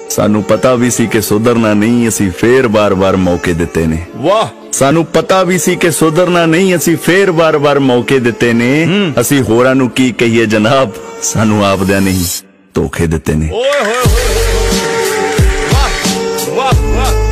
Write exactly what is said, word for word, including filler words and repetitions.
सानू पता भी सी कि सुधरना नहीं, असी फेर बार बार मौके दिते ने। वाह। सानू पता भी सी कि सुधरना नहीं, असी फेर बार बार मौके दिते ने। असी होरां नू की कहिए जनाब, सानू आपदे नहीं धोखे दिते ने। ओए होए होए। वाह वाह वाह।